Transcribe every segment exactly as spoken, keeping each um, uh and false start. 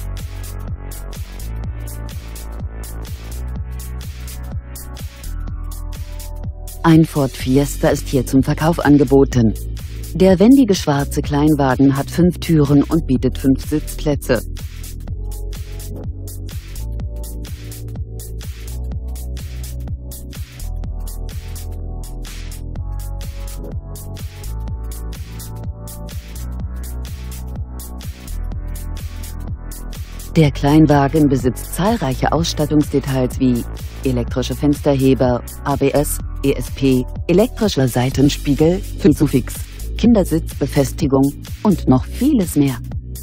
Ein Ford Fiesta ist hier zum Verkauf angeboten. Der wendige schwarze Kleinwagen hat fünf Türen und bietet fünf Sitzplätze. Der Kleinwagen besitzt zahlreiche Ausstattungsdetails wie elektrische Fensterheber, A B S, E S P, elektrischer Seitenspiegel, Isofix, Kindersitzbefestigung und noch vieles mehr.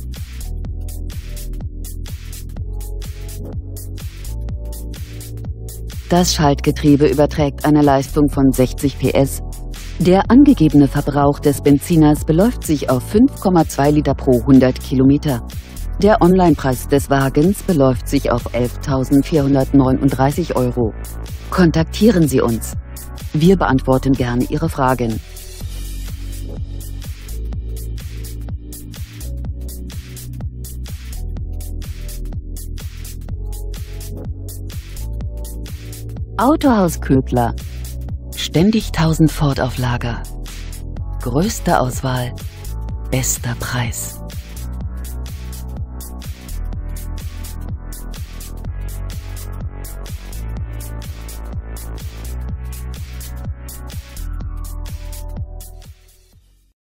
Das Schaltgetriebe überträgt eine Leistung von sechzig P S. Der angegebene Verbrauch des Benziners beläuft sich auf fünf Komma zwei Liter pro hundert Kilometer. Der Onlinepreis des Wagens beläuft sich auf elftausendvierhundertneununddreißig Euro. Kontaktieren Sie uns. Wir beantworten gerne Ihre Fragen. Autohaus Ködler. Ständig tausend Ford auf Lager. Größte Auswahl, bester Preis.